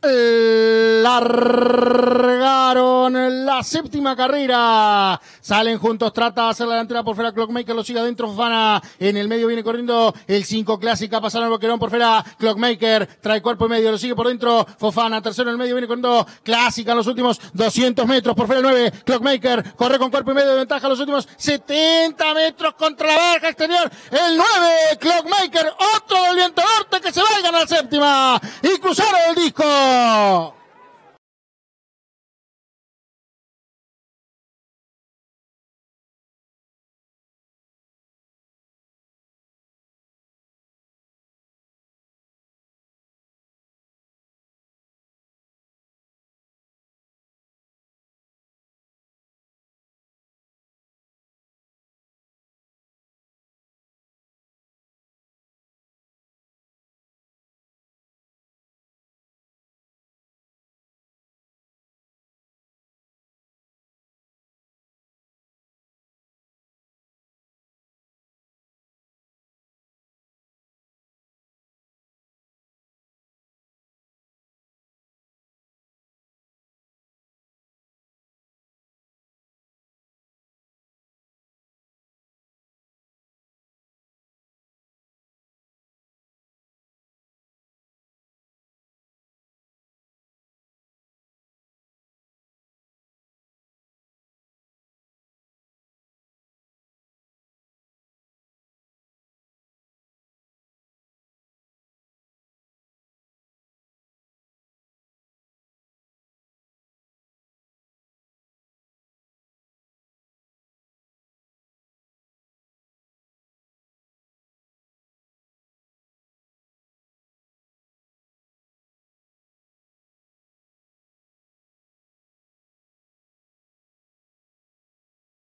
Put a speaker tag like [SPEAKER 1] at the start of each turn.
[SPEAKER 1] Largaron la séptima carrera. Salen juntos, trata de hacer la delantera por fuera. Clockmaker lo sigue adentro. Fofana en el medio viene corriendo el 5 clásica. Pasaron el Boquerón por fuera. Clockmaker trae cuerpo y medio, lo sigue por dentro. Fofana, tercero en el medio, viene corriendo clásica en los últimos 200 metros. Por fuera el 9. Clockmaker corre con cuerpo y medio de ventaja los últimos 70 metros contra la barra exterior. El 9. Clockmaker, otro del viento norte que se va a ganar la séptima y cruzaron el disco.